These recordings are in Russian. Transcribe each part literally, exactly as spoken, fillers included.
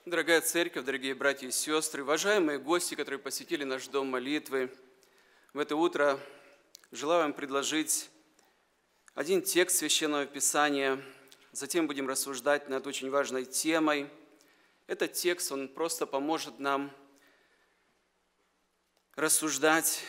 Дорогая церковь, дорогие братья и сестры, уважаемые гости, которые посетили наш дом молитвы, в это утро желаю вам предложить один текст Священного Писания, затем будем рассуждать над очень важной темой. Этот текст, он просто поможет нам рассуждать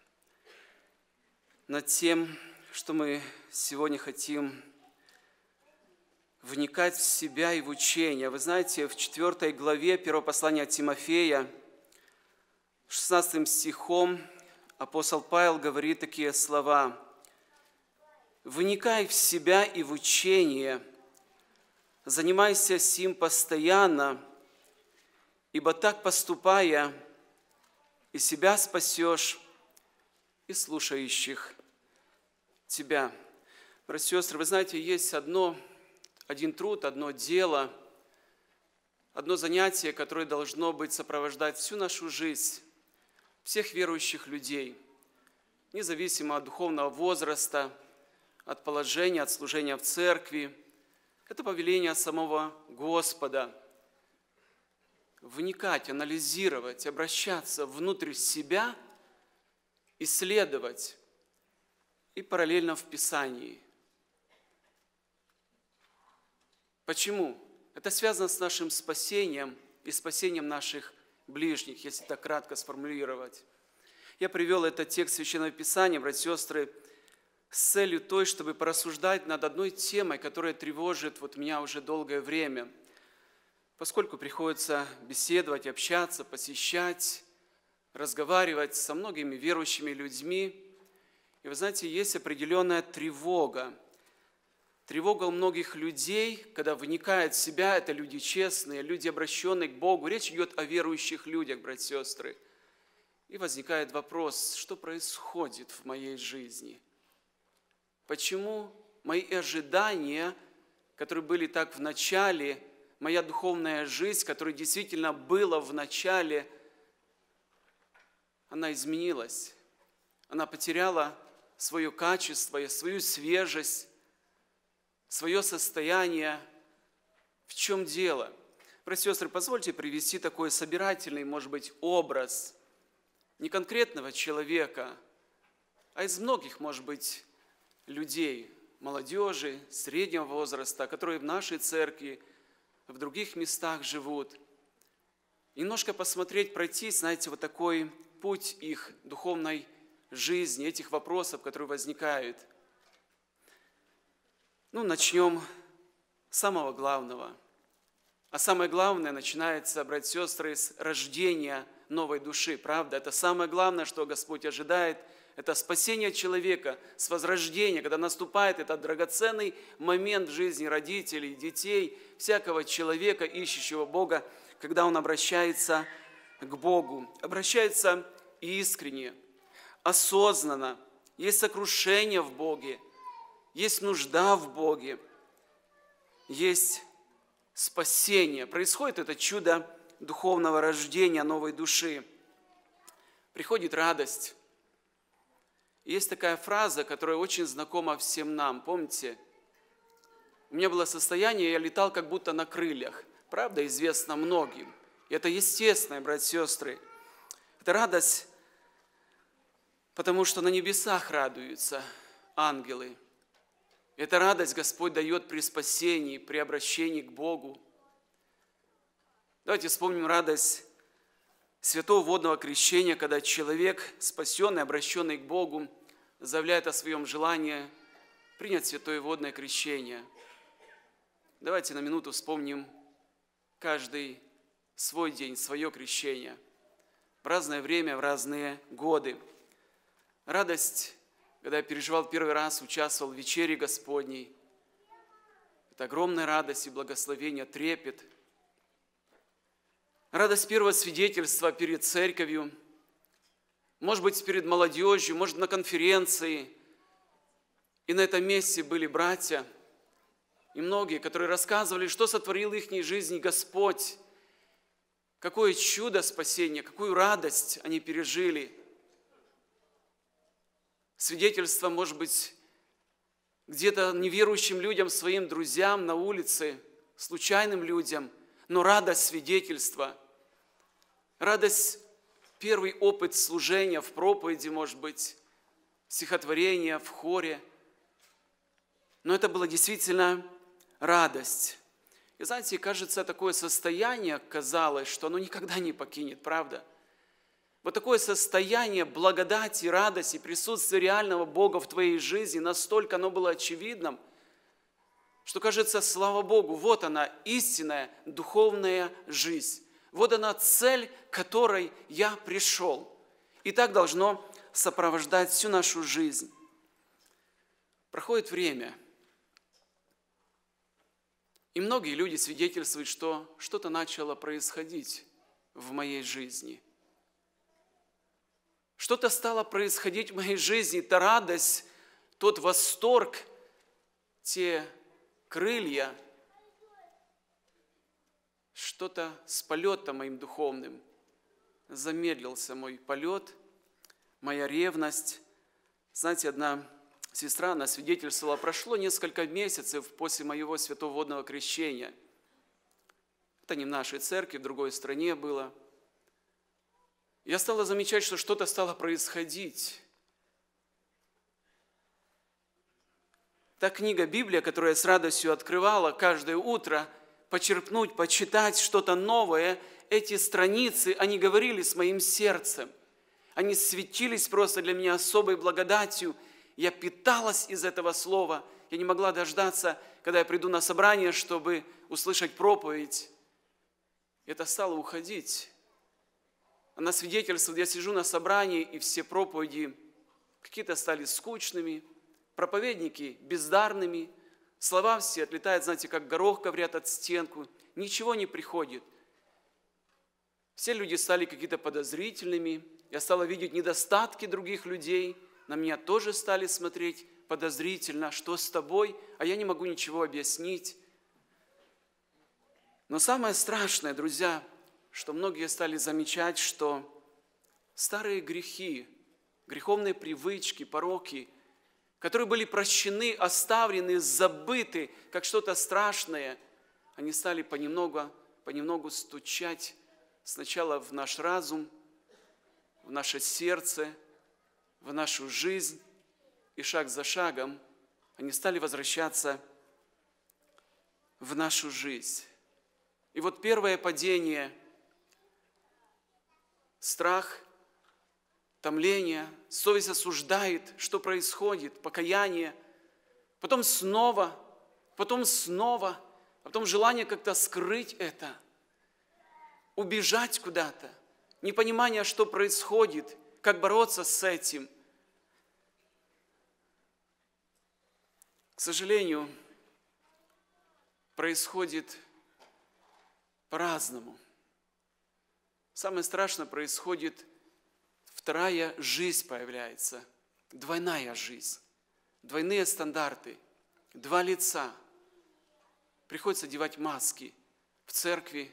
над тем, что мы сегодня хотим вникать в себя и в учение. Вы знаете, в четвёртой главе первого послания от Тимофея, шестнадцатым стихом, апостол Павел говорит такие слова: «Вникай в себя и в учение, занимайся сим постоянно, ибо так поступая, и себя спасешь, и слушающих тебя». Братья и сестры, вы знаете, есть одно Один труд, одно дело, одно занятие, которое должно быть сопровождать всю нашу жизнь, всех верующих людей, независимо от духовного возраста, от положения, от служения в церкви. Это повеление самого Господа. Вникать, анализировать, обращаться внутрь себя, исследовать и параллельно в Писании. Почему? Это связано с нашим спасением и спасением наших ближних, если так кратко сформулировать. Я привел этот текст Священного Писания, братья и сестры, с целью той, чтобы порассуждать над одной темой, которая тревожит вот меня уже долгое время, поскольку приходится беседовать, общаться, посещать, разговаривать со многими верующими людьми. И вы знаете, есть определенная тревога. Тревога у многих людей, когда вникает в себя, это люди честные, люди, обращенные к Богу. Речь идет о верующих людях, братья и сестры. И возникает вопрос, что происходит в моей жизни? Почему мои ожидания, которые были так в начале, моя духовная жизнь, которая действительно была в начале, она изменилась? Она потеряла свое качество, свою свежесть, свое состояние. В чем дело? Братья и сестры, позвольте привести такой собирательный, может быть, образ не конкретного человека, а из многих, может быть, людей, молодежи, среднего возраста, которые в нашей церкви, в других местах живут. Немножко посмотреть, пройти, знаете, вот такой путь их духовной жизни, этих вопросов, которые возникают. Ну, начнем с самого главного. А самое главное начинается, братья и сестры, с рождения новой души, правда? Это самое главное, что Господь ожидает, это спасение человека с возрождения, когда наступает этот драгоценный момент в жизни родителей, детей, всякого человека, ищущего Бога, когда он обращается к Богу, обращается искренне, осознанно, есть сокрушение в Боге, есть нужда в Боге, есть спасение. Происходит это чудо духовного рождения новой души. Приходит радость. Есть такая фраза, которая очень знакома всем нам. Помните? У меня было состояние, я летал как будто на крыльях. Правда, известно многим. И это естественно, братья и сестры. Это радость, потому что на небесах радуются ангелы. Эта радость Господь дает при спасении, при обращении к Богу. Давайте вспомним радость святого водного крещения, когда человек, спасенный, обращенный к Богу, заявляет о своем желании принять святое водное крещение. Давайте на минуту вспомним каждый свой день, свое крещение. В разное время, в разные годы. Радость, когда я переживал первый раз, участвовал в вечере Господней. Это огромная радость и благословение, трепет. Радость первого свидетельства перед церковью, может быть, перед молодежью, может, на конференции. И на этом месте были братья и многие, которые рассказывали, что сотворил в их жизни Господь, какое чудо спасения, какую радость они пережили. Свидетельство, может быть, где-то неверующим людям, своим друзьям на улице, случайным людям, Но радость свидетельства, радость, первый опыт служения в проповеди, может быть, стихотворения в хоре. Но это была действительно радость. И знаете, кажется, такое состояние казалось, что оно никогда не покинет, правда? Вот такое состояние благодати, радости, присутствия реального Бога в твоей жизни, настолько оно было очевидным, что кажется, слава Богу, вот она, истинная духовная жизнь. Вот она цель, к которой я пришел. И так должно сопровождать всю нашу жизнь. Проходит время, и многие люди свидетельствуют, что что-то начало происходить в моей жизни. Что-то стало происходить в моей жизни, та радость, тот восторг, те крылья, что-то с полетом моим духовным. Замедлился мой полет, моя ревность. Знаете, одна сестра, она свидетельствовала, прошло несколько месяцев после моего святоводного крещения. Это не в нашей церкви, в другой стране было. Я стала замечать, что что-то стало происходить. Та книга Библия, которую я с радостью открывала каждое утро, почерпнуть, почитать что-то новое, эти страницы, они говорили с моим сердцем. Они светились просто для меня особой благодатью. Я питалась из этого слова. Я не могла дождаться, когда я приду на собрание, чтобы услышать проповедь. Это стало уходить. Она свидетельствует, я сижу на собрании, и все проповеди какие-то стали скучными, проповедники бездарными, слова все отлетают, знаете, как горох коврят от стенку, ничего не приходит. Все люди стали какие-то подозрительными, я стала видеть недостатки других людей, на меня тоже стали смотреть подозрительно, что с тобой, а я не могу ничего объяснить. Но самое страшное, друзья, что многие стали замечать, что старые грехи, греховные привычки, пороки, которые были прощены, оставлены, забыты, как что-то страшное, они стали понемногу, понемногу стучать сначала в наш разум, в наше сердце, в нашу жизнь, и шаг за шагом они стали возвращаться в нашу жизнь. И вот первое падение – страх, томление, совесть осуждает, что происходит, покаяние, потом снова, потом снова, а потом желание как-то скрыть это, убежать куда-то, непонимание, что происходит, как бороться с этим. К сожалению, происходит по-разному. Самое страшное происходит, вторая жизнь появляется, двойная жизнь, двойные стандарты, два лица. Приходится одевать маски в церкви,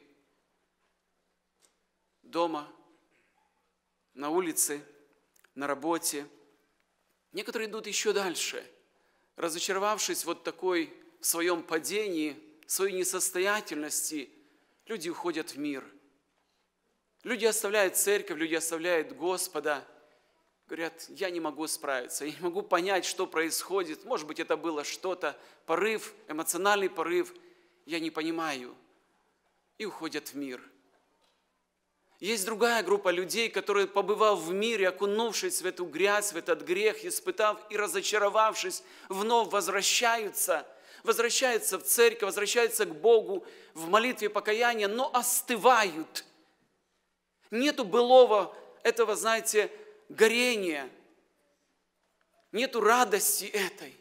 дома, на улице, на работе. Некоторые идут еще дальше, разочаровавшись вот такой в своем падении, в своей несостоятельности, люди уходят в мир. Люди оставляют церковь, люди оставляют Господа, говорят, я не могу справиться, я не могу понять, что происходит. Может быть, это было что-то, порыв, эмоциональный порыв, я не понимаю. И уходят в мир. Есть другая группа людей, которые, побывав в мире, окунувшись в эту грязь, в этот грех, испытав и разочаровавшись, вновь возвращаются, возвращаются в церковь, возвращаются к Богу в молитве покаяния, но остывают. Нету былого этого, знаете, горения, нету радости этой.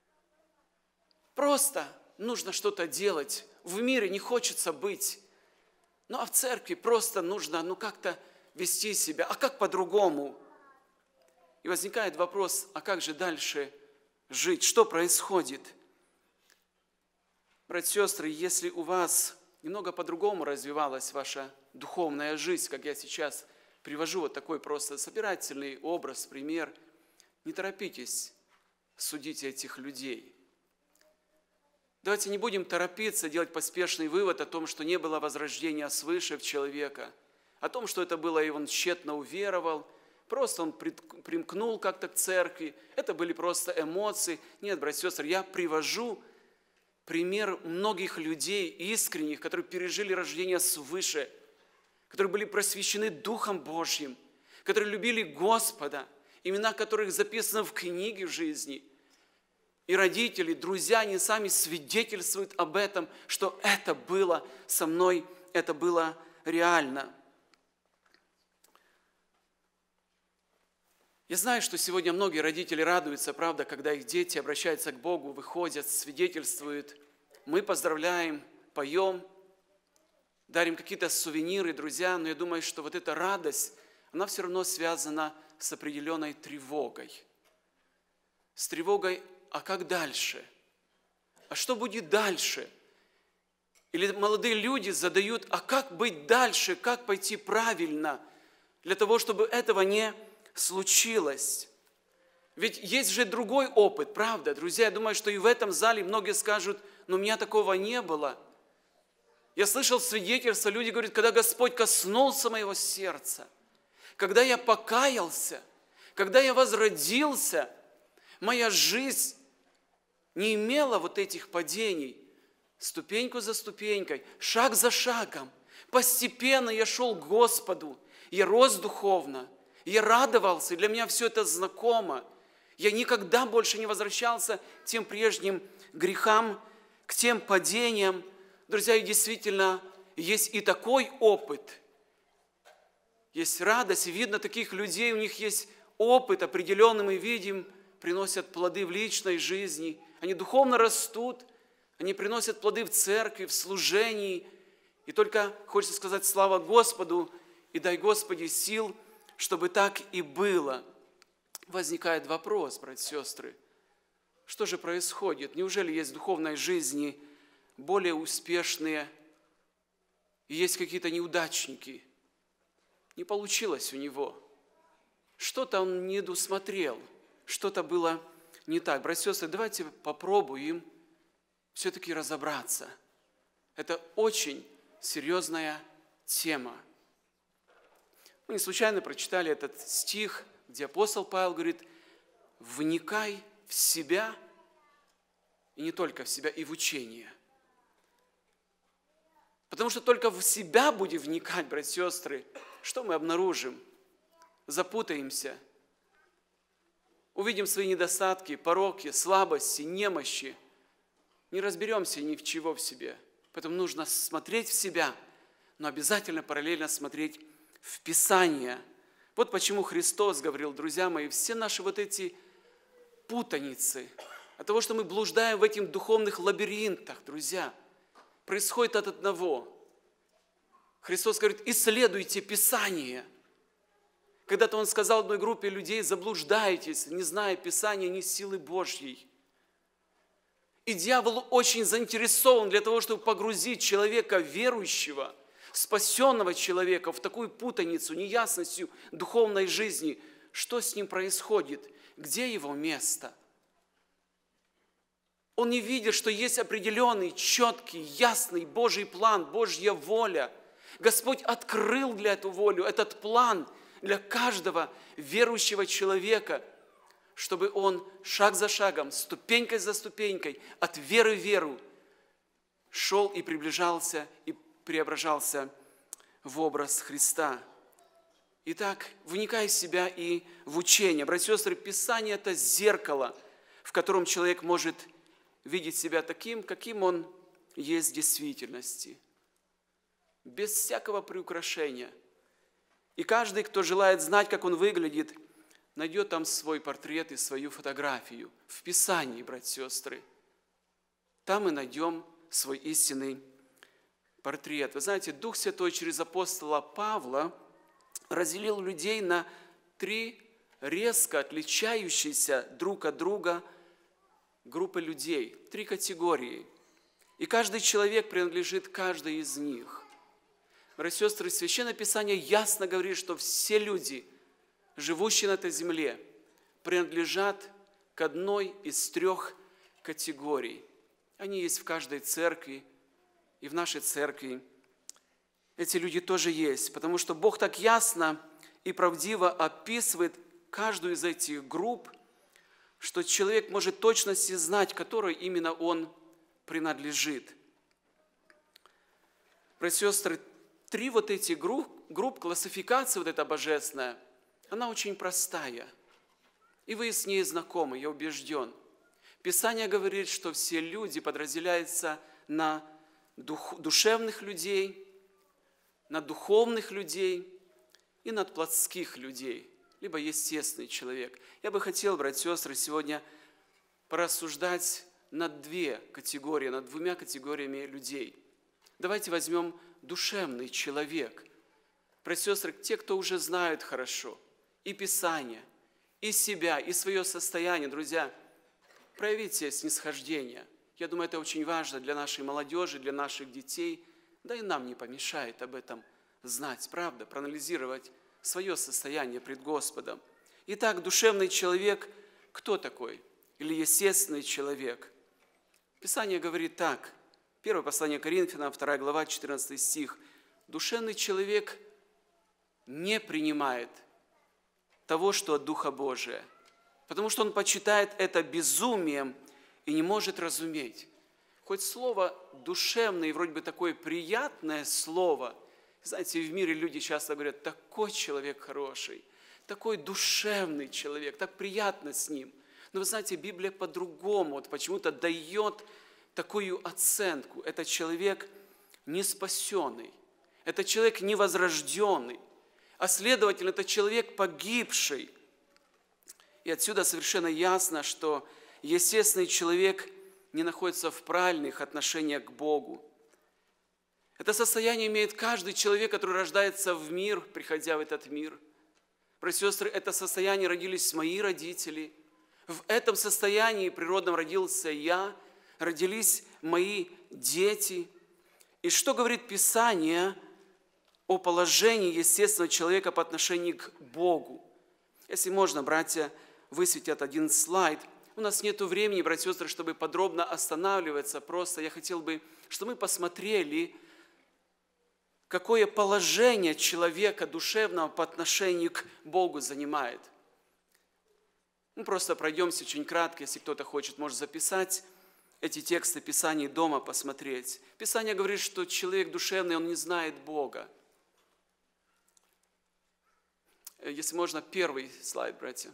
Просто нужно что-то делать. В мире не хочется быть. Ну а в церкви просто нужно, ну как-то вести себя. А как по-другому? И возникает вопрос, а как же дальше жить? Что происходит? Братья и сестры, если у вас немного по-другому развивалась ваша духовная жизнь, как я сейчас привожу вот такой просто собирательный образ, пример, не торопитесь судить этих людей. Давайте не будем торопиться делать поспешный вывод о том, что не было возрождения свыше в человека, о том, что это было, и он тщетно уверовал, просто он примкнул как-то к церкви, это были просто эмоции. Нет, братья и сестры, я привожу пример многих людей искренних, которые пережили рождение свыше, которые были просвещены Духом Божьим, которые любили Господа, имена которых записаны в книге жизни. И родители, друзья, они сами свидетельствуют об этом, что это было со мной, это было реально. Я знаю, что сегодня многие родители радуются, правда, когда их дети обращаются к Богу, выходят, свидетельствуют. Мы поздравляем, поем, дарим какие-то сувениры, друзья, но я думаю, что вот эта радость, она все равно связана с определенной тревогой. С тревогой, а как дальше? А что будет дальше? Или молодые люди задают, а как быть дальше, как пойти правильно, для того, чтобы этого не случилось? Ведь есть же другой опыт, правда, друзья? Я думаю, что и в этом зале многие скажут, но у меня такого не было. Я слышал свидетельства, люди говорят, когда Господь коснулся моего сердца, когда я покаялся, когда я возродился, моя жизнь не имела вот этих падений. Ступеньку за ступенькой, шаг за шагом, постепенно я шел к Господу, я рос духовно, я радовался, и для меня все это знакомо. Я никогда больше не возвращался к тем прежним грехам, к тем падениям. Друзья, и действительно, есть и такой опыт. Есть радость, и видно таких людей, у них есть опыт определенный, мы видим, приносят плоды в личной жизни. Они духовно растут, они приносят плоды в церкви, в служении. И только хочется сказать слава Господу, и дай Господи сил, чтобы так и было. Возникает вопрос, братья и сестры, что же происходит? Неужели есть в духовной жизни более успешные, и есть какие-то неудачники? Не получилось у него. Что-то он не досмотрел, что-то было не так. Братья и сестры, давайте попробуем все-таки разобраться. Это очень серьезная тема. Мы не случайно прочитали этот стих, где апостол Павел говорит, вникай в себя, и не только в себя, и в учение. Потому что только в себя будем вникать, братья и сестры, что мы обнаружим? Запутаемся, увидим свои недостатки, пороки, слабости, немощи, не разберемся ни в чего в себе. Поэтому нужно смотреть в себя, но обязательно параллельно смотреть в Писание. Вот почему Христос говорил, друзья мои, все наши вот эти путаницы, от того, что мы блуждаем в этих духовных лабиринтах, друзья, происходит от одного. Христос говорит, исследуйте Писание. Когда-то Он сказал одной группе людей, заблуждаетесь, не зная Писания, ни силы Божьей. И дьявол очень заинтересован для того, чтобы погрузить человека верующего, спасенного человека в такую путаницу, неясностью духовной жизни. Что с ним происходит? Где его место? Он не видит, что есть определенный, четкий, ясный Божий план, Божья воля. Господь открыл для эту волю, этот план для каждого верующего человека, чтобы он шаг за шагом, ступенькой за ступенькой, от веры в веру шел и приближался, и преображался в образ Христа. Итак, вникай в себя и в учение. Братья и сестры, Писание – это зеркало, в котором человек может видеть себя таким, каким он есть в действительности, без всякого приукрашения. И каждый, кто желает знать, как он выглядит, найдет там свой портрет и свою фотографию в Писании, братья и сестры. Там мы найдем свой истинный портрет. Вы знаете, Дух Святой через апостола Павла разделил людей на три резко отличающиеся друг от друга группы людей, три категории. И каждый человек принадлежит каждой из них. Братья и сестры, Священное Писание ясно говорит, что все люди, живущие на этой земле, принадлежат к одной из трех категорий. Они есть в каждой церкви, и в нашей церкви эти люди тоже есть, потому что Бог так ясно и правдиво описывает каждую из этих групп, что человек может точно знать, которой именно он принадлежит. Братья и сестры, три вот эти групп, групп, классификация вот эта божественная, она очень простая. И вы с ней знакомы, я убежден. Писание говорит, что все люди подразделяются на дух, душевных людей, на духовных людей и на плотских людей, либо естественный человек. Я бы хотел, братья и сестры, сегодня порассуждать над две категории, над двумя категориями людей. Давайте возьмем душевный человек. Братья и сестры, те, кто уже знают хорошо и Писание, и себя, и свое состояние, друзья, проявите снисхождение. Я думаю, это очень важно для нашей молодежи, для наших детей. Да и нам не помешает об этом знать, правда, проанализировать свое состояние пред Господом. Итак, душевный человек, кто такой? Или естественный человек? Писание говорит так. Первое послание Коринфянам, вторая глава, четырнадцатый стих. Душевный человек не принимает того, что от Духа Божия, потому что он почитает это безумием и не может разуметь. Хоть слово «душевный» вроде бы такое приятное слово. Знаете, в мире люди часто говорят, такой человек хороший, такой душевный человек, так приятно с ним. Но вы знаете, Библия по-другому вот почему-то дает такую оценку. Это человек не спасенный, это человек невозрожденный, а следовательно, это человек погибший. И отсюда совершенно ясно, что естественный человек не находится в правильных отношениях к Богу. Это состояние имеет каждый человек, который рождается в мир, приходя в этот мир. Братья и сестры, это состояние родились мои родители. В этом состоянии природном родился я, родились мои дети. И что говорит Писание о положении естественного человека по отношению к Богу? Если можно, братья, высветят один слайд. У нас нет времени, братья и сестры, чтобы подробно останавливаться. Просто я хотел бы, чтобы мы посмотрели, какое положение человека душевного по отношению к Богу занимает. Мы просто пройдемся очень кратко, если кто-то хочет, может записать эти тексты Писаний дома, посмотреть. Писание говорит, что человек душевный, он не знает Бога. Если можно, первый слайд, братья.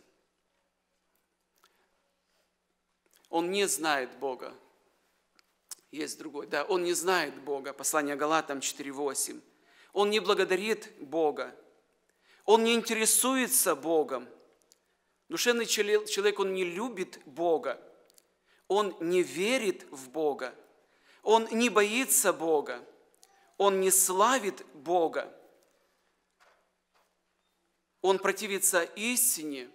Он не знает Бога. Есть другой. Да, он не знает Бога. Послание Галатам четыре восемь. Он не благодарит Бога. Он не интересуется Богом. Душевный человек, он не любит Бога. Он не верит в Бога. Он не боится Бога. Он не славит Бога. Он противится истине.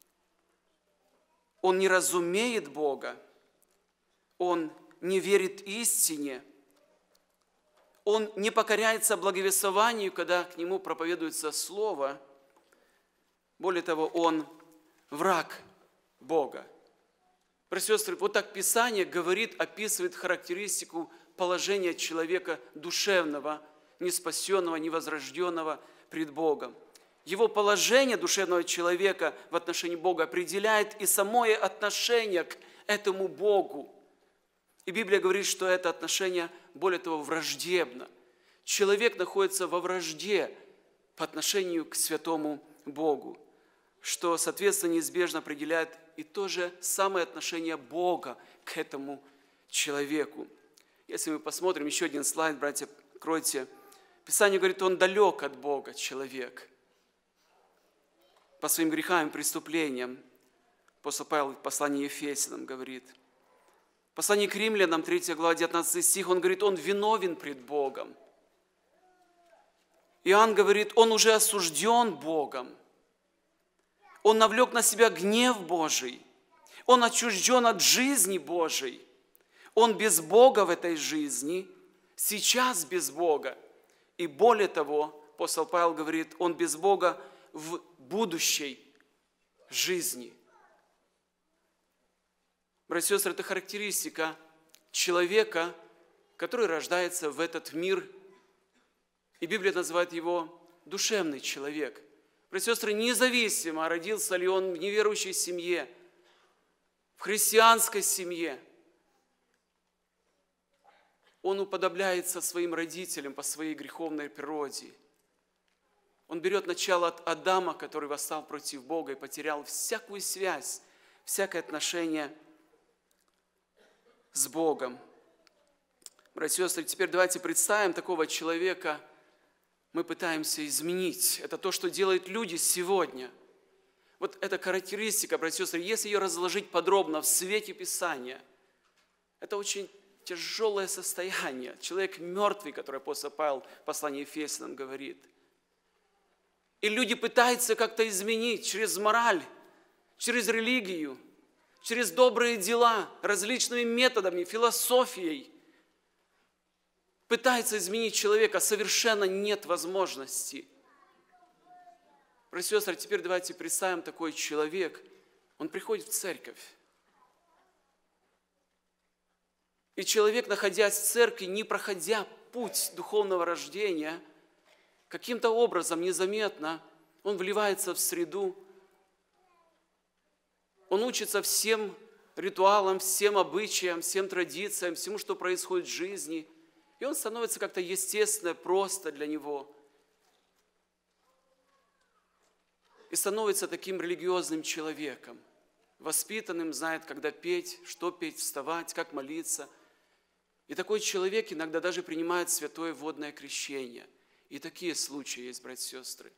Он не разумеет Бога. Он не верит истине. Он не покоряется благовествованию, когда к нему проповедуется Слово. Более того, он враг Бога. Братья и сестры, вот так Писание говорит, описывает характеристику положения человека душевного, неспасенного, невозрожденного пред Богом. Его положение душевного человека в отношении Бога определяет и самое отношение к этому Богу. И Библия говорит, что это отношение, более того, враждебно. Человек находится во вражде по отношению к святому Богу, что, соответственно, неизбежно определяет и то же самое отношение Бога к этому человеку. Если мы посмотрим еще один слайд, братья, откройте. Писание говорит, он далек от Бога, человек. По своим грехам и преступлениям. Апостол Павел в послании Ефесянам говорит. В послании к Римлянам, третья глава, девятнадцатый стих, он говорит, он виновен пред Богом. Иоанн говорит, он уже осужден Богом. Он навлек на себя гнев Божий. Он отчужден от жизни Божией. Он без Бога в этой жизни, сейчас без Бога. И более того, апостол Павел говорит, он без Бога в будущей жизни. Братья и сестры, это характеристика человека, который рождается в этот мир. И Библия называет его душевный человек. Братья и сестры, независимо, родился ли он в неверующей семье, в христианской семье, он уподобляется своим родителям по своей греховной природе. Он берет начало от Адама, который восстал против Бога и потерял всякую связь, всякое отношение с Богом. Братья и сестры, теперь давайте представим такого человека, мы пытаемся изменить. Это то, что делают люди сегодня. Вот эта характеристика, братья и сестры, если ее разложить подробно в свете Писания, это очень тяжелое состояние. Человек мертвый, который апостол Павел в послании Ефесянам говорит. И люди пытаются как-то изменить через мораль, через религию, через добрые дела, различными методами, философией. Пытается изменить человека, совершенно нет возможности. Братья и сестры, теперь давайте представим такой человек. Он приходит в церковь. И человек, находясь в церкви, не проходя путь духовного рождения, каким-то образом незаметно он вливается в среду. Он учится всем ритуалам, всем обычаям, всем традициям, всему, что происходит в жизни. И он становится как-то естественно, просто для него. И становится таким религиозным человеком, воспитанным, знает, когда петь, что петь, вставать, как молиться. И такой человек иногда даже принимает святое водное крещение. И такие случаи есть, братья и сестры.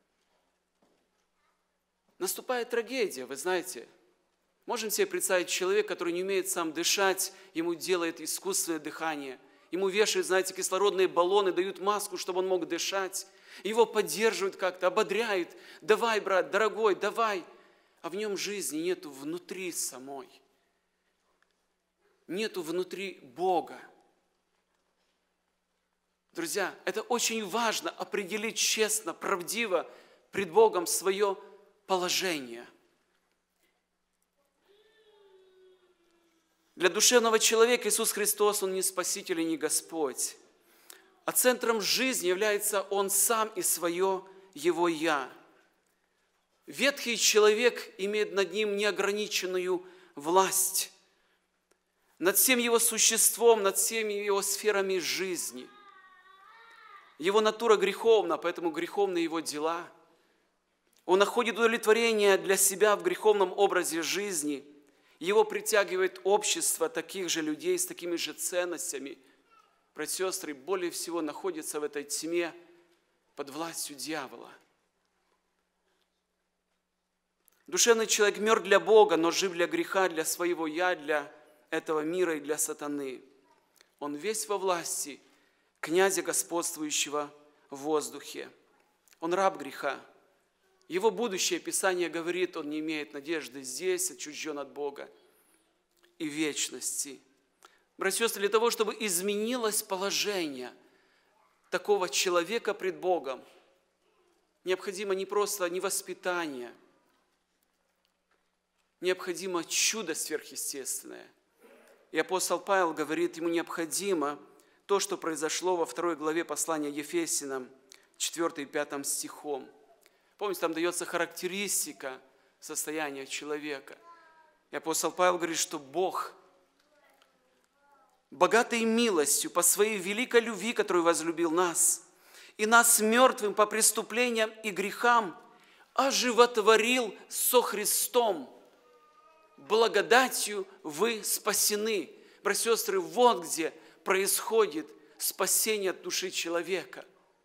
Наступает трагедия, вы знаете. Можем себе представить человека, который не умеет сам дышать, ему делает искусственное дыхание. Ему вешают, знаете, кислородные баллоны, дают маску, чтобы он мог дышать. Его поддерживают как-то, ободряют. Давай, брат, дорогой, давай. А в нем жизни нету внутри самой. Нету внутри Бога. Друзья, это очень важно определить честно, правдиво пред Богом свое положение. Для душевного человека Иисус Христос, Он не Спаситель и не Господь. А центром жизни является Он сам и свое Его «Я». Ветхий человек имеет над ним неограниченную власть, над всем его существом, над всеми его сферами жизни. Его натура греховна, поэтому греховны его дела. Он находит удовлетворение для себя в греховном образе жизни. Его притягивает общество таких же людей с такими же ценностями. Братья и сестры, более всего находится в этой тьме под властью дьявола. Душевный человек мертв для Бога, но жив для греха, для своего «я», для этого мира и для сатаны. Он весь во власти князя, господствующего в воздухе. Он раб греха. Его будущее Писание говорит, он не имеет надежды здесь, отчужден от Бога и вечности. Братья и сестры, для того, чтобы изменилось положение такого человека пред Богом, необходимо не просто не воспитание, необходимо чудо сверхъестественное. И апостол Павел говорит, ему необходимо то, что произошло во второй главе послания Ефесянам, четвёртым и пятым стихом. Помните, там дается характеристика состояния человека. И апостол Павел говорит, что Бог, богатой милостью по своей великой любви, которую возлюбил нас, и нас мертвым по преступлениям и грехам оживотворил со Христом. Благодатью вы спасены. Братья и сестры, вот где происходит спасение души человека.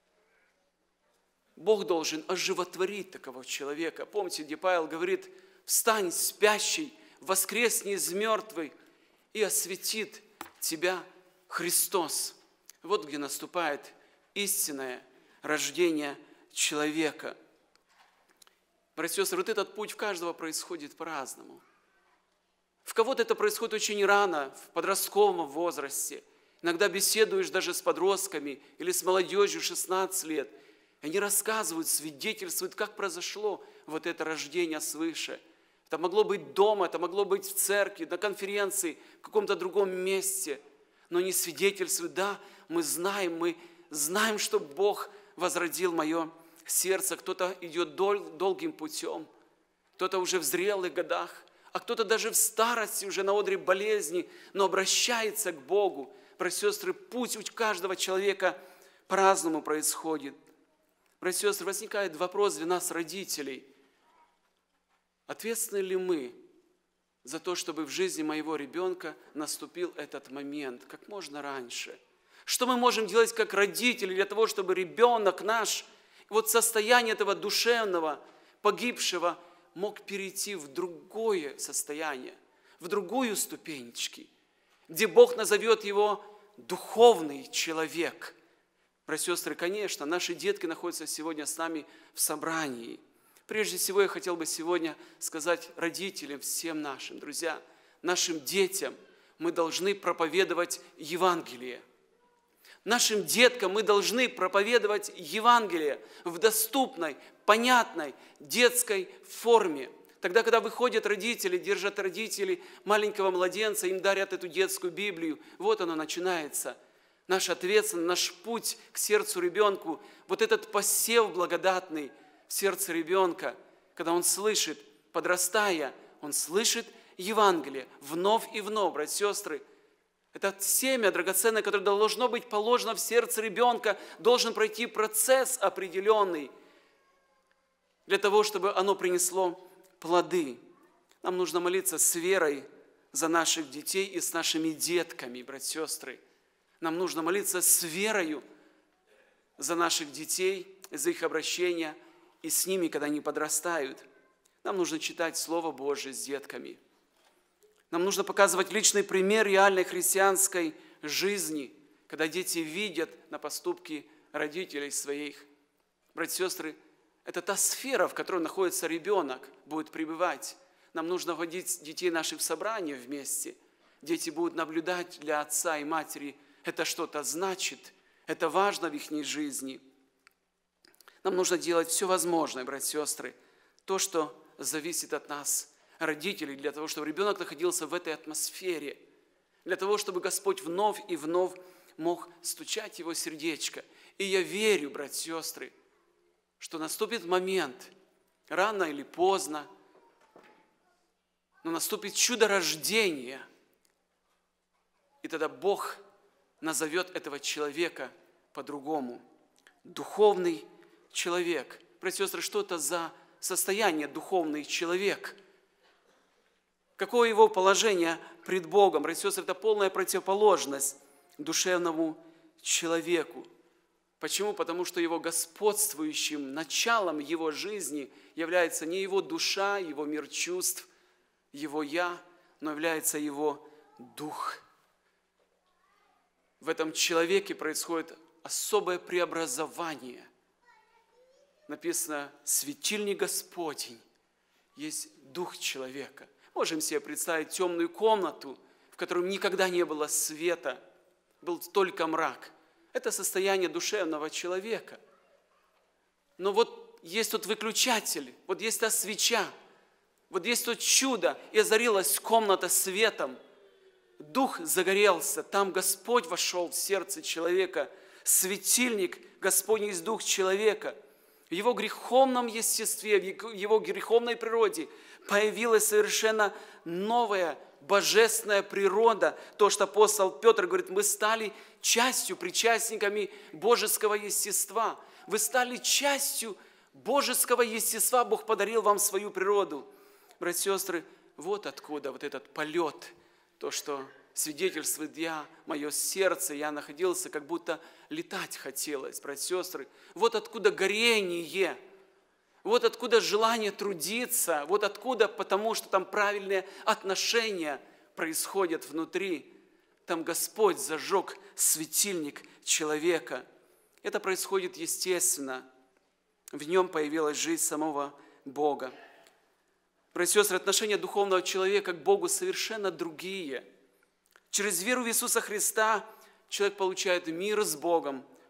Бог должен оживотворить такого человека. Помните, где Павел говорит, встань, спящий, воскресни из мертвых, и осветит тебя Христос. Вот где наступает истинное рождение человека. Братья и сестры, вот этот путь в каждого происходит по-разному. В кого-то это происходит очень рано, в подростковом возрасте. Иногда беседуешь даже с подростками или с молодежью шестнадцать лет. И они рассказывают, свидетельствуют, как произошло вот это рождение свыше. Это могло быть дома, это могло быть в церкви, на конференции, в каком-то другом месте. Но не свидетельствует, да, мы знаем, мы знаем, что Бог возродил мое сердце. Кто-то идет дол- долгим путем, кто-то уже в зрелых годах, а кто-то даже в старости, уже на одре болезни, но обращается к Богу. Братья и сестры, путь у каждого человека по-разному происходит. Братья и сестры, возникает вопрос для нас, родителей. Ответственны ли мы за то, чтобы в жизни моего ребенка наступил этот момент как можно раньше? Что мы можем делать как родители для того, чтобы ребенок наш, вот состояние этого душевного, погибшего, мог перейти в другое состояние, в другую ступенечки, где Бог назовет его духовный человек. Братья и сестры, конечно, наши детки находятся сегодня с нами в собрании. Прежде всего, я хотел бы сегодня сказать родителям, всем нашим, друзья, нашим детям, мы должны проповедовать Евангелие. Нашим деткам мы должны проповедовать Евангелие в доступной, понятной, детской форме. Тогда, когда выходят родители, держат родители маленького младенца, им дарят эту детскую Библию, вот оно начинается. Наш ответственный, наш путь к сердцу ребенку, вот этот посев благодатный в сердце ребенка, когда он слышит, подрастая, он слышит Евангелие вновь и вновь, братья и сестры. Это семя драгоценное, которое должно быть положено в сердце ребенка, должен пройти процесс определенный для того, чтобы оно принесло плоды. Нам нужно молиться с верой за наших детей и с нашими детками, братья и сестры. Нам нужно молиться с верою за наших детей, за их обращение и с ними, когда они подрастают. Нам нужно читать Слово Божие с детками. Нам нужно показывать личный пример реальной христианской жизни, когда дети видят на поступки родителей своих. Братья и сестры, это та сфера, в которой находится ребенок, будет пребывать. Нам нужно водить детей наших в собрания вместе. Дети будут наблюдать для отца и матери. Это что-то значит, это важно в их жизни. Нам нужно делать все возможное, братья и сестры, то, что зависит от нас, родителей, для того, чтобы ребенок находился в этой атмосфере, для того, чтобы Господь вновь и вновь мог стучать его сердечко. И я верю, братья и сестры, что наступит момент, рано или поздно, но наступит чудо рождения, и тогда Бог назовет этого человека по-другому. Духовный человек. Братья и сестры, что это за состояние духовный человек? Какое его положение пред Богом? Братья и сестры, это полная противоположность душевному человеку. Почему? Потому что его господствующим началом его жизни является не его душа, его мир чувств, его «я», но является его дух. В этом человеке происходит особое преобразование. Написано, светильник Господень, есть дух человека. Можем себе представить темную комнату, в которой никогда не было света, был только мрак. Это состояние душевного человека. Но вот есть тот выключатель, вот есть та свеча, вот есть то чудо, и озарилась комната светом. Дух загорелся, там Господь вошел в сердце человека. Светильник Господний есть дух человека. В его греховном естестве, в его греховной природе появилась совершенно новая божественная природа. То, что апостол Петр говорит, мы стали частью, причастниками божеского естества. Вы стали частью божеского естества, Бог подарил вам свою природу. Братья и сестры, вот откуда вот этот полет, то, что свидетельствует я, мое сердце, я находился, как будто летать хотелось, братья и сестры. Вот откуда горение, вот откуда желание трудиться, вот откуда, потому что там правильные отношения происходят внутри. Там Господь зажег светильник человека. Это происходит естественно. В нем появилась жизнь самого Бога. Братья и сестры, отношения духовного человека к Богу совершенно другие. Через веру в Иисуса Христа человек получает мир с Богом,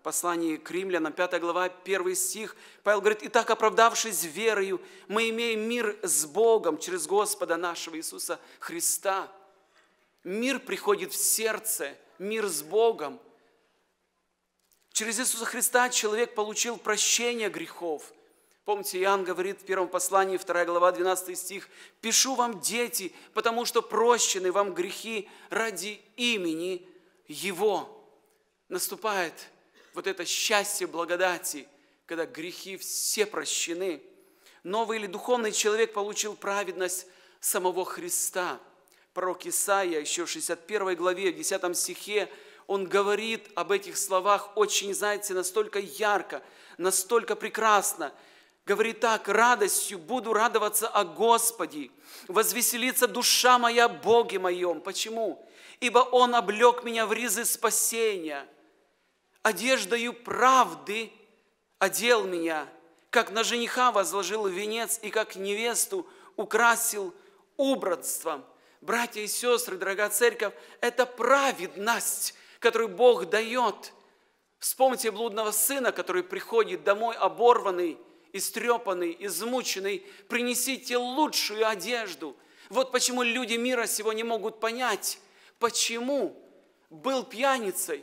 послании к Римлянам, пятая глава, первый стих, Павел говорит: «Итак, оправдавшись верою, мы имеем мир с Богом через Господа нашего Иисуса Христа». Мир приходит в сердце, мир с Богом. Через Иисуса Христа человек получил прощение грехов. Помните, Иоанн говорит в первом послании, вторая глава, двенадцатый стих: «Пишу вам, дети, потому что прощены вам грехи ради имени Его». Наступает вот это счастье благодати, когда грехи все прощены. Новый или духовный человек получил праведность самого Христа. Пророк Исаия еще в шестьдесят первой главе, в десятом стихе, он говорит об этих словах очень, знаете, настолько ярко, настолько прекрасно. Говорит так: «Радостью буду радоваться о Господе, возвеселится душа моя о Боге моем». Почему? «Ибо Он облег меня в ризы спасения, одеждою правды одел меня, как на жениха возложил венец и как невесту украсил убранством». Братья и сестры, дорогая церковь, это праведность, которую Бог дает. Вспомните блудного сына, который приходит домой оборванный, истрепанный, измученный: «Принесите лучшую одежду». Вот почему люди мира сего не могут понять, почему был пьяницей,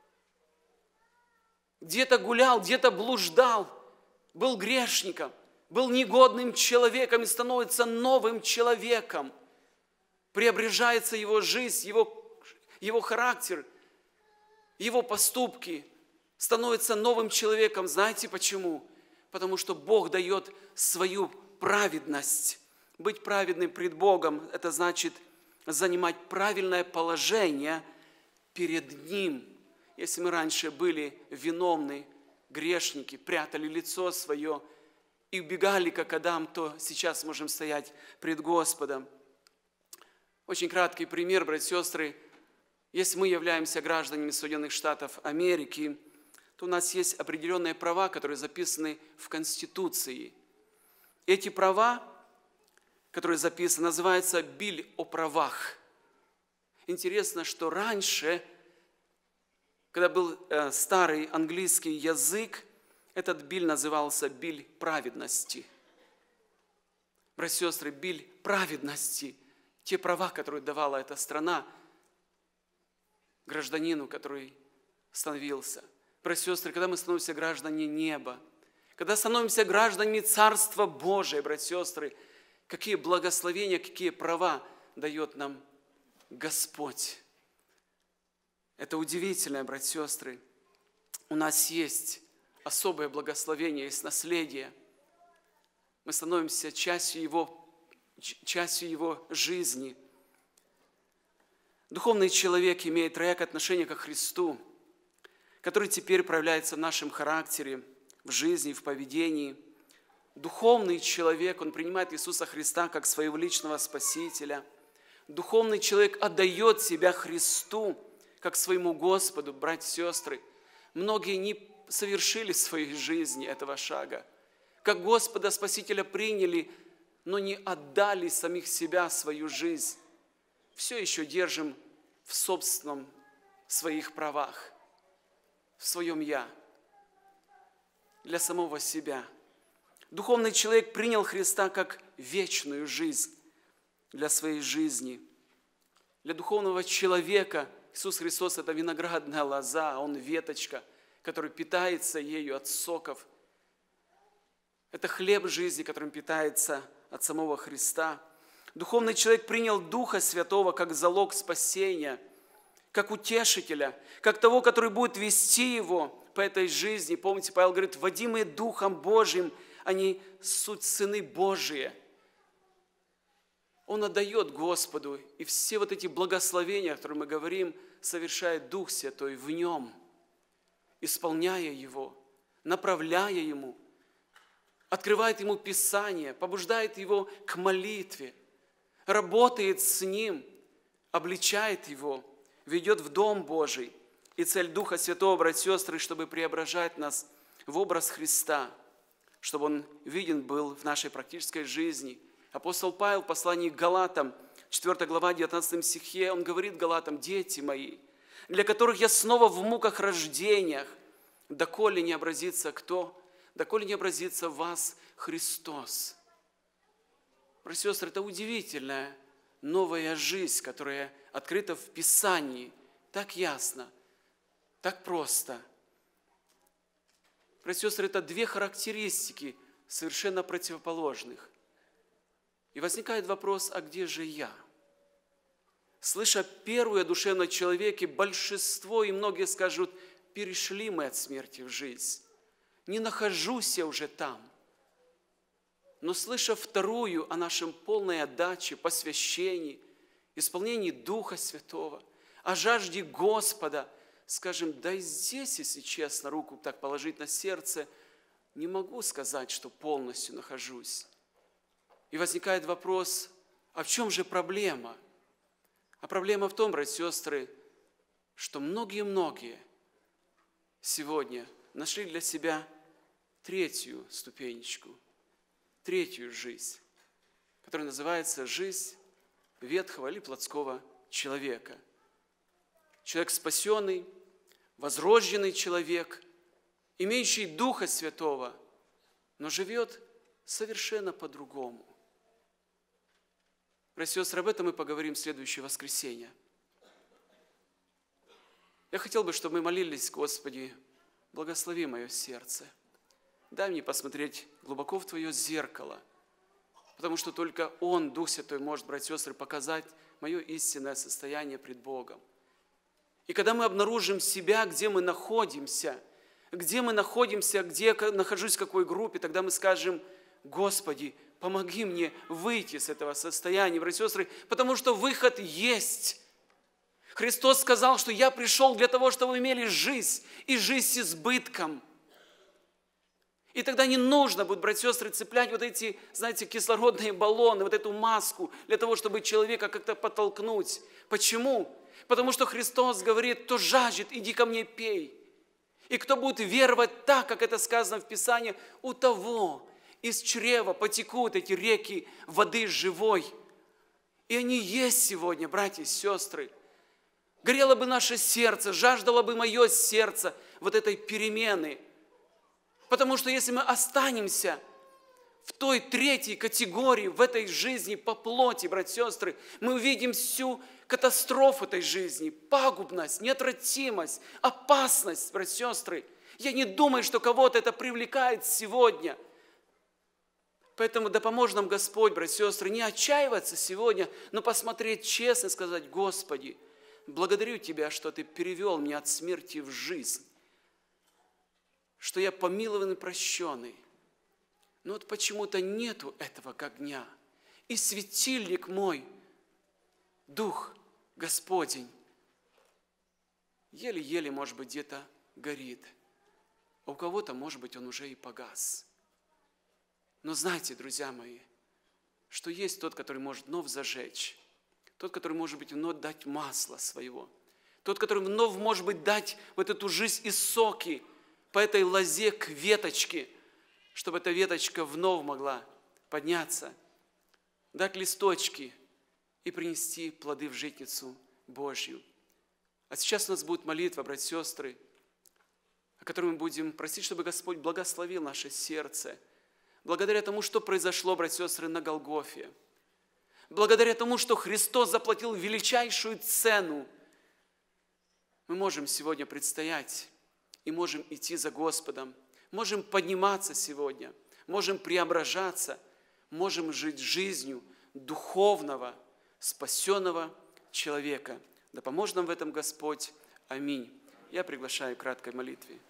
где-то гулял, где-то блуждал, был грешником, был негодным человеком и становится новым человеком. Преображается его жизнь, его, его характер, его поступки, становится новым человеком. Знаете почему? Потому что Бог дает свою праведность. Быть праведным пред Богом – это значит занимать правильное положение перед Ним. Если мы раньше были виновны, грешники, прятали лицо свое и убегали, как Адам, то сейчас можем стоять пред Господом. Очень краткий пример, братья и сестры. Если мы являемся гражданами Соединенных Штатов Америки, то у нас есть определенные права, которые записаны в Конституции. Эти права, которые записаны, называются «Биль о правах». Интересно, что раньше, когда был э, старый английский язык, этот биль назывался «Биль праведности». Братья и сестры, биль праведности, те права, которые давала эта страна гражданину, который становился. Братья и сестры, когда мы становимся гражданами неба, когда становимся гражданами Царства Божия, братья и сестры, какие благословения, какие права дает нам Господь. Это удивительно, братья и сестры. У нас есть особое благословение, есть наследие. Мы становимся частью Его, частью Его жизни. Духовный человек имеет троякое отношение ко Христу, который теперь проявляется в нашем характере, в жизни, в поведении. Духовный человек, он принимает Иисуса Христа как своего личного Спасителя. Духовный человек отдает себя Христу, как своему Господу, братья и сестры. Многие не совершили в своей жизни этого шага. Как Господа Спасителя приняли, но не отдали самих себя, свою жизнь. Все еще держим в собственном своих правах, в своем «я», для самого себя. Духовный человек принял Христа как вечную жизнь для своей жизни. Для духовного человека Иисус Христос – это виноградная лоза, Он веточка, который питается ею от соков. Это хлеб жизни, которым питается от самого Христа. Духовный человек принял Духа Святого как залог спасения, как утешителя, как того, который будет вести его по этой жизни. Помните, Павел говорит: водимые Духом Божьим, они суть сыны Божии. Он отдает Господу, и все вот эти благословения, о которых мы говорим, совершает Дух Святой в нем, исполняя его, направляя ему, открывает ему Писание, побуждает его к молитве, работает с ним, обличает его, ведет в Дом Божий. И цель Духа Святого, братья и сестры, чтобы преображать нас в образ Христа, чтобы Он виден был в нашей практической жизни. Апостол Павел в послании к Галатам, четвёртая глава, девятнадцатом стихе, он говорит Галатам: «Дети мои, для которых я снова в муках рождениях, доколе не образится кто? Доколе не образится в вас Христос. Братья и сестры, это удивительная новая жизнь, которая открыта в Писании. Так ясно, так просто. Братья и сестры, это две характеристики совершенно противоположных. И возникает вопрос, а где же я? Слыша первую о душевном человеке, большинство и многие скажут, перешли мы от смерти в жизнь. Не нахожусь я уже там. Но слыша вторую о нашем полной отдаче, посвящении, исполнении Духа Святого, о жажде Господа, скажем, да и здесь, если честно, руку так положить на сердце, не могу сказать, что полностью нахожусь. И возникает вопрос, а в чем же проблема? А проблема в том, братья и сестры, что многие-многие сегодня нашли для себя третью ступенечку, третью жизнь, которая называется жизнь ветхого или плотского человека. Человек спасенный, возрожденный человек, имеющий Духа Святого, но живет совершенно по-другому. Братья и сестры, об этом мы поговорим в следующее воскресенье. Я хотел бы, чтобы мы молились, Господи, благослови мое сердце. Дай мне посмотреть глубоко в Твое зеркало, потому что только Он, Дух Святой, может, братья и сестры, показать мое истинное состояние пред Богом. И когда мы обнаружим себя, где мы находимся, где мы находимся, где я нахожусь в какой группе, тогда мы скажем, Господи, помоги мне выйти из этого состояния, братья и сестры, потому что выход есть. Христос сказал, что я пришел для того, чтобы вы имели жизнь, и жизнь с избытком. И тогда не нужно будет, братья и сестры, цеплять вот эти, знаете, кислородные баллоны, вот эту маску, для того, чтобы человека как-то подтолкнуть. Почему? Потому что Христос говорит, кто жаждет, иди ко мне пей. И кто будет веровать так, как это сказано в Писании, у того из чрева потекут эти реки воды живой. И они есть сегодня, братья и сестры. Горело бы наше сердце, жаждало бы мое сердце вот этой перемены. Потому что если мы останемся в той третьей категории, в этой жизни по плоти, братья и сестры, мы увидим всю катастрофу этой жизни, пагубность, неотвратимость, опасность, братья и сестры. Я не думаю, что кого-то это привлекает сегодня. Поэтому да поможет нам Господь, братья и сестры, не отчаиваться сегодня, но посмотреть честно и сказать, Господи, благодарю Тебя, что Ты перевел меня от смерти в жизнь, что я помилован и прощенный. Но вот почему-то нету этого огня. И светильник мой, Дух Господень, еле-еле, может быть, где-то горит. А у кого-то, может быть, он уже и погас. Но знайте, друзья мои, что есть тот, который может вновь зажечь, тот, который, может быть, вновь дать масло своего, тот, который вновь, может быть, дать вот эту жизнь и соки по этой лозе к веточке, чтобы эта веточка вновь могла подняться, дать листочки и принести плоды в житницу Божью. А сейчас у нас будет молитва, братья и сестры, о которой мы будем просить, чтобы Господь благословил наше сердце, благодаря тому, что произошло, братья и сестры, на Голгофе, благодаря тому, что Христос заплатил величайшую цену, мы можем сегодня предстоять и можем идти за Господом, можем подниматься сегодня, можем преображаться, можем жить жизнью духовного, спасенного человека. Да поможет нам в этом Господь. Аминь. Я приглашаю к краткой молитве.